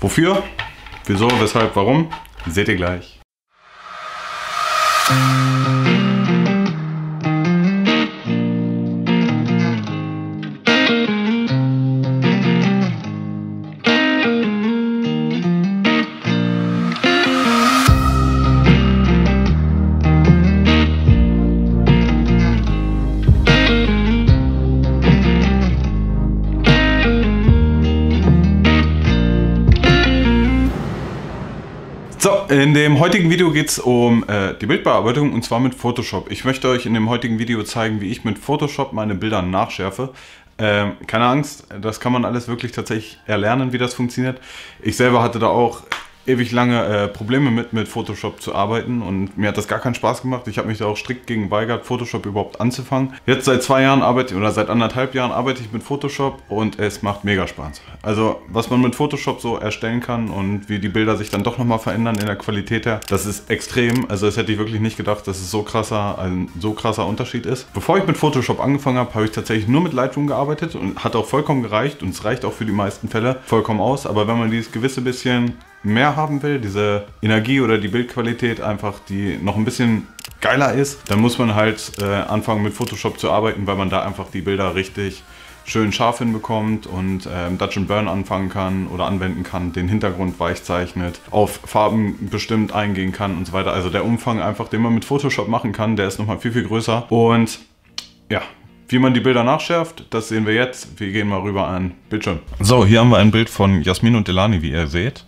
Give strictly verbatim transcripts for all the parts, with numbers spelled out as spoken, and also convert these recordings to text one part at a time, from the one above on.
Wofür? Wieso? Weshalb? Warum? Seht ihr gleich. So, in dem heutigen Video geht es um äh, die Bildbearbeitung und zwar mit Photoshop. Ich möchte euch in dem heutigen Video zeigen, wie ich mit Photoshop meine Bilder nachschärfe. Ähm, keine Angst, das kann man alles wirklich tatsächlich erlernen, wie das funktioniert. Ich selber hatte da auch ewig lange äh, Probleme mit, mit Photoshop zu arbeiten und mir hat das gar keinen Spaß gemacht. Ich habe mich da auch strikt gegen weigert, Photoshop überhaupt anzufangen. Jetzt seit zwei Jahren arbeite oder seit anderthalb Jahren arbeite ich mit Photoshop und es macht mega Spaß. Also was man mit Photoshop so erstellen kann und wie die Bilder sich dann doch nochmal verändern in der Qualität her, das ist extrem. Also das hätte ich wirklich nicht gedacht, dass es so krasser, ein so krasser Unterschied ist. Bevor ich mit Photoshop angefangen habe, habe ich tatsächlich nur mit Lightroom gearbeitet und hat auch vollkommen gereicht und es reicht auch für die meisten Fälle vollkommen aus. Aber wenn man dieses gewisse bisschen mehr haben will, diese Energie oder die Bildqualität einfach, die noch ein bisschen geiler ist, dann muss man halt äh, anfangen mit Photoshop zu arbeiten, weil man da einfach die Bilder richtig schön scharf hinbekommt und ähm, Dodge and Burn anfangen kann oder anwenden kann, den Hintergrund weich zeichnet, auf Farben bestimmt eingehen kann und so weiter. Also der Umfang einfach, den man mit Photoshop machen kann, der ist nochmal viel, viel größer. Und ja, wie man die Bilder nachschärft, das sehen wir jetzt. Wir gehen mal rüber an Bildschirm. So, hier haben wir ein Bild von Jasmin und Delani, wie ihr seht.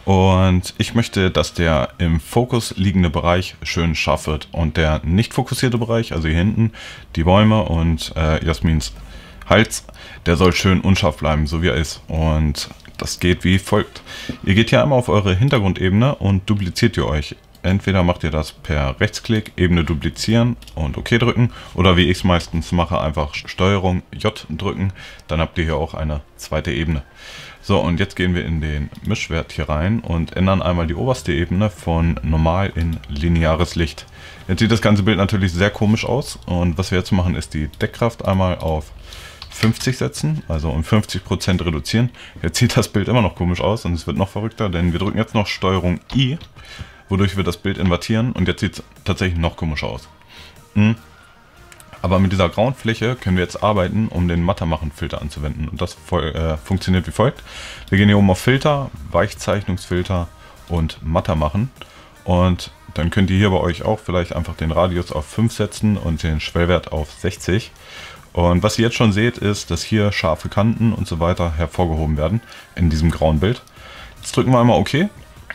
Und ich möchte, dass der im Fokus liegende Bereich schön scharf wird und der nicht fokussierte Bereich, also hier hinten die Bäume und äh, Jasmins Hals, der soll schön unscharf bleiben, so wie er ist. Und das geht wie folgt. Ihr geht hier einmal auf eure Hintergrundebene und dupliziert ihr euch. Entweder macht ihr das per Rechtsklick, Ebene duplizieren und OK drücken, oder wie ich es meistens mache, einfach Steuerung J drücken, dann habt ihr hier auch eine zweite Ebene. So, und jetzt gehen wir in den Mischwert hier rein und ändern einmal die oberste Ebene von normal in lineares Licht. Jetzt sieht das ganze Bild natürlich sehr komisch aus und was wir jetzt machen, ist die Deckkraft einmal auf fünfzig setzen, also um fünfzig Prozent reduzieren. Jetzt sieht das Bild immer noch komisch aus und es wird noch verrückter, denn wir drücken jetzt noch Steuerung I, wodurch wir das Bild invertieren und jetzt sieht es tatsächlich noch komischer aus. Hm. Aber mit dieser grauen Fläche können wir jetzt arbeiten, um den Matter-Machen-Filter anzuwenden. Und das äh, funktioniert wie folgt. Wir gehen hier oben auf Filter, Weichzeichnungsfilter und Matter machen. Und dann könnt ihr hier bei euch auch vielleicht einfach den Radius auf fünf setzen und den Schwellwert auf sechzig. Und was ihr jetzt schon seht, ist, dass hier scharfe Kanten und so weiter hervorgehoben werden in diesem grauen Bild. Jetzt drücken wir einmal OK.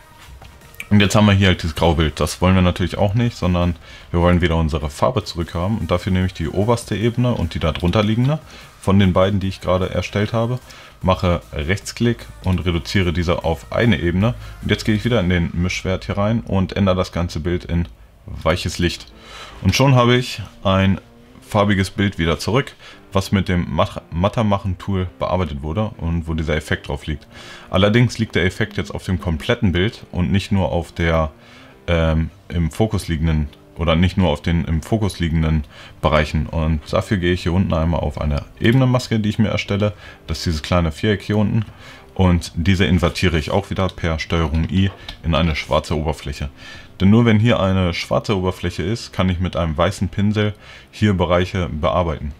Und jetzt haben wir hier halt dieses Graubild. Das wollen wir natürlich auch nicht, sondern wir wollen wieder unsere Farbe zurückhaben. Und dafür nehme ich die oberste Ebene und die darunter liegende von den beiden, die ich gerade erstellt habe. Mache Rechtsklick und reduziere diese auf eine Ebene. Und jetzt gehe ich wieder in den Mischwert hier rein und ändere das ganze Bild in weiches Licht. Und schon habe ich ein farbiges Bild wieder zurück, was mit dem Matter-Machen-Tool bearbeitet wurde und wo dieser Effekt drauf liegt. Allerdings liegt der Effekt jetzt auf dem kompletten Bild und nicht nur auf der ähm, im Fokus liegenden oder nicht nur auf den im Fokus liegenden Bereichen. Und dafür gehe ich hier unten einmal auf eine Ebenenmaske, die ich mir erstelle. Das ist dieses kleine Viereck hier unten. Und diese invertiere ich auch wieder per Steuerung I in eine schwarze Oberfläche. Denn nur wenn hier eine schwarze Oberfläche ist, kann ich mit einem weißen Pinsel hier Bereiche bearbeiten.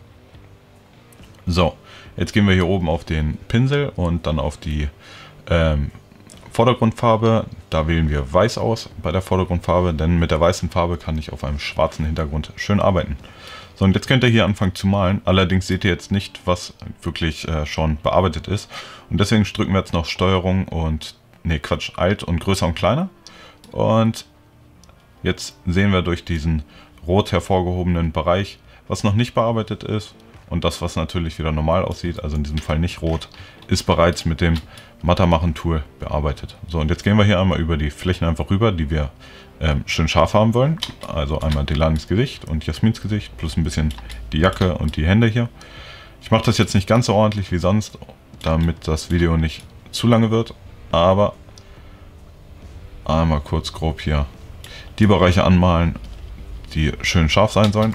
So, jetzt gehen wir hier oben auf den Pinsel und dann auf die ähm, Vordergrundfarbe. Da wählen wir Weiß aus bei der Vordergrundfarbe, denn mit der weißen Farbe kann ich auf einem schwarzen Hintergrund schön arbeiten. So, und jetzt könnt ihr hier anfangen zu malen. Allerdings seht ihr jetzt nicht, was wirklich äh, schon bearbeitet ist. Und deswegen drücken wir jetzt noch Steuerung und, nee Quatsch, Alt und größer und kleiner. Und jetzt sehen wir durch diesen rot hervorgehobenen Bereich, was noch nicht bearbeitet ist. Und das, was natürlich wieder normal aussieht, also in diesem Fall nicht rot, ist bereits mit dem Matter-Machen-Tool bearbeitet. So, und jetzt gehen wir hier einmal über die Flächen einfach rüber, die wir ähm, schön scharf haben wollen. Also einmal Delanis Gesicht und Jasmins Gesicht, plus ein bisschen die Jacke und die Hände hier. Ich mache das jetzt nicht ganz so ordentlich wie sonst, damit das Video nicht zu lange wird. Aber einmal kurz grob hier die Bereiche anmalen, die schön scharf sein sollen.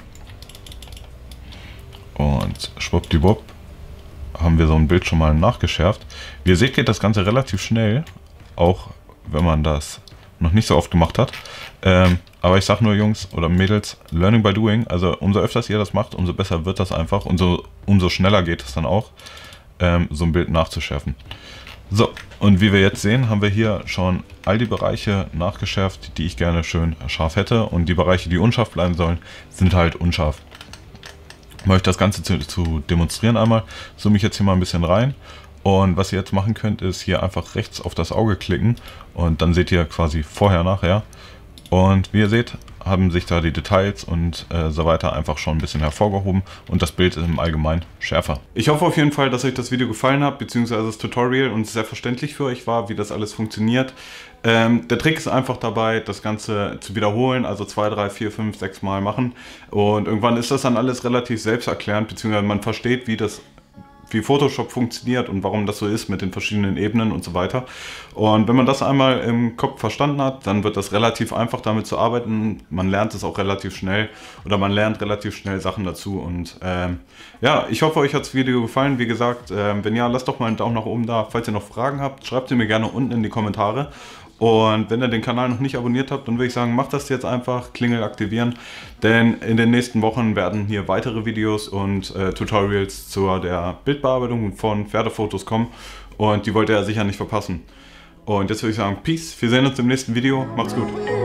Und schwuppdiwupp haben wir so ein Bild schon mal nachgeschärft. Wie ihr seht, geht das Ganze relativ schnell. auch wenn man das noch nicht so oft gemacht hat. Ähm, aber ich sag nur, Jungs oder Mädels, learning by doing. Also umso öfters ihr das macht, umso besser wird das einfach. Und so, umso schneller geht es dann auch, ähm, so ein Bild nachzuschärfen. So, und wie wir jetzt sehen, haben wir hier schon all die Bereiche nachgeschärft, die ich gerne schön scharf hätte. Und die Bereiche, die unscharf bleiben sollen, sind halt unscharf. Um euch das Ganze zu, zu demonstrieren einmal, zoome ich jetzt hier mal ein bisschen rein. Und was ihr jetzt machen könnt, ist hier einfach rechts auf das Auge klicken. Und dann seht ihr quasi vorher, nachher. Und wie ihr seht, haben sich da die Details und äh, so weiter einfach schon ein bisschen hervorgehoben und das Bild ist im Allgemeinen schärfer. Ich hoffe auf jeden Fall, dass euch das Video gefallen hat, beziehungsweise das Tutorial und sehr verständlich für euch war, wie das alles funktioniert. Ähm, der Trick ist einfach dabei, das Ganze zu wiederholen, also zwei, drei, vier, fünf, sechs Mal machen und irgendwann ist das dann alles relativ selbsterklärend, beziehungsweise man versteht, wie das wie Photoshop funktioniert und warum das so ist mit den verschiedenen Ebenen und so weiter. Und wenn man das einmal im Kopf verstanden hat, dann wird das relativ einfach damit zu arbeiten. Man lernt es auch relativ schnell oder man lernt relativ schnell Sachen dazu. Und ähm, ja, ich hoffe, euch hat das Video gefallen. Wie gesagt, äh, wenn ja, lasst doch mal einen Daumen nach oben da. Falls ihr noch Fragen habt, schreibt sie mir gerne unten in die Kommentare. Und wenn ihr den Kanal noch nicht abonniert habt, dann würde ich sagen, macht das jetzt einfach, Klingel aktivieren, denn in den nächsten Wochen werden hier weitere Videos und äh, Tutorials zur der Bildbearbeitung von Pferdefotos kommen und die wollt ihr ja sicher nicht verpassen. Und jetzt würde ich sagen, Peace, wir sehen uns im nächsten Video, macht's gut.